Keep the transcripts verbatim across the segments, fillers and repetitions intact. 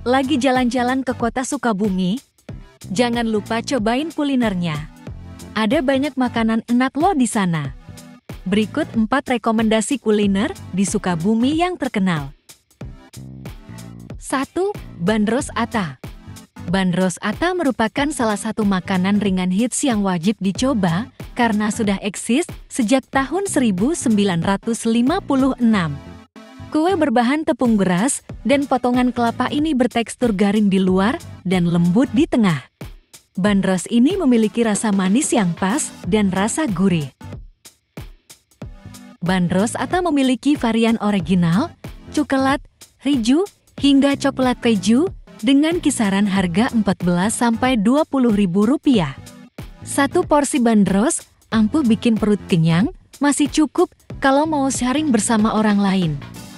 Lagi jalan-jalan ke kota Sukabumi? Jangan lupa cobain kulinernya. Ada banyak makanan enak loh di sana. Berikut empat rekomendasi kuliner di Sukabumi yang terkenal. satu. Bandros Atta. Bandros Atta merupakan salah satu makanan ringan hits yang wajib dicoba karena sudah eksis sejak tahun seribu sembilan ratus lima puluh enam. Kue berbahan tepung beras dan potongan kelapa ini bertekstur garing di luar dan lembut di tengah. Bandros ini memiliki rasa manis yang pas dan rasa gurih. Bandros Atta memiliki varian original, coklat, riju, hingga coklat keju dengan kisaran harga empat belas sampai dua puluh ribu rupiah. Satu porsi bandros ampuh bikin perut kenyang, masih cukup kalau mau sharing bersama orang lain.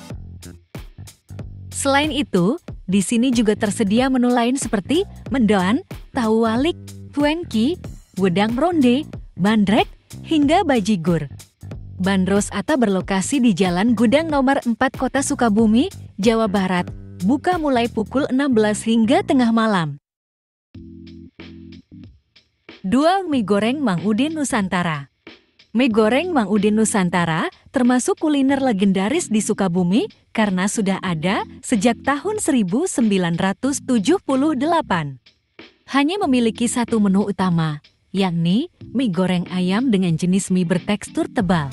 Selain itu, di sini juga tersedia menu lain seperti mendoan, tahu walik, tuengki, wedang ronde, bandrek, hingga bajigur. Bandros Atta berlokasi di Jalan Gudang nomor empat Kota Sukabumi, Jawa Barat. Buka mulai pukul enam belas hingga tengah malam. dua. Mie goreng Mang Udin Nusantara. Mie goreng Mang Udin Nusantara termasuk kuliner legendaris di Sukabumi karena sudah ada sejak tahun seribu sembilan ratus tujuh puluh delapan. Hanya memiliki satu menu utama, yakni mie goreng ayam dengan jenis mie bertekstur tebal.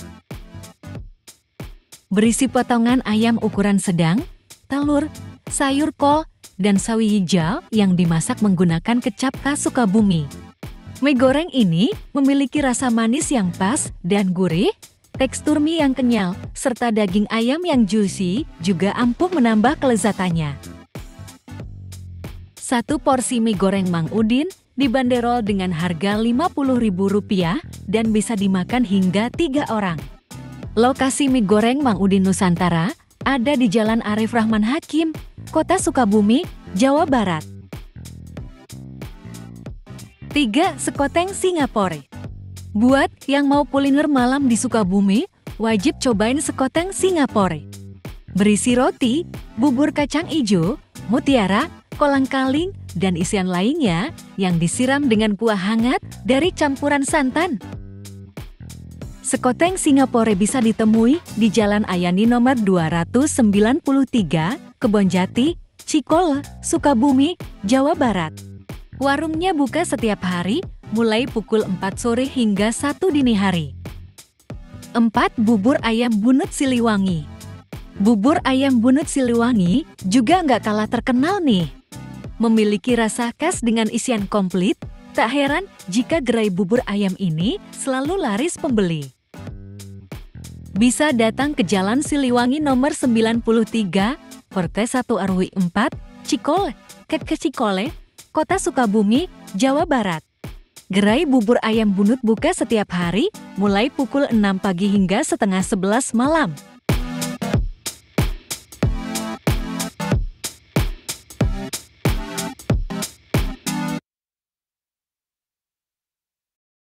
Berisi potongan ayam ukuran sedang, telur, sayur kol, dan sawi hijau yang dimasak menggunakan kecap khas Sukabumi. Mie goreng ini memiliki rasa manis yang pas dan gurih, tekstur mie yang kenyal, serta daging ayam yang juicy juga ampuh menambah kelezatannya. Satu porsi mie goreng Mang Udin dibanderol dengan harga lima puluh ribu rupiah dan bisa dimakan hingga tiga orang. Lokasi mie goreng Mang Udin Nusantara ada di Jalan Arif Rahman Hakim, Kota Sukabumi, Jawa Barat. tiga. Sekoteng Singapore. Buat yang mau kuliner malam di Sukabumi, wajib cobain sekoteng Singapore. Berisi roti, bubur kacang ijo, mutiara, kolang-kaling, dan isian lainnya yang disiram dengan kuah hangat dari campuran santan. Sekoteng Singapore bisa ditemui di Jalan Ayani nomor dua ratus sembilan puluh tiga, Kebonjati, Cikole, Sukabumi, Jawa Barat. Warungnya buka setiap hari, mulai pukul empat sore hingga satu dini hari. empat. Bubur ayam bunut Siliwangi. Bubur ayam bunut Siliwangi juga nggak kalah terkenal nih. Memiliki rasa khas dengan isian komplit, tak heran jika gerai bubur ayam ini selalu laris pembeli. Bisa datang ke Jalan Siliwangi nomor sembilan puluh tiga, R T satu R W empat, Cikole, Keke Cikole, Kota Sukabumi, Jawa Barat. Gerai bubur ayam bunut buka setiap hari, mulai pukul enam pagi hingga setengah sebelas malam.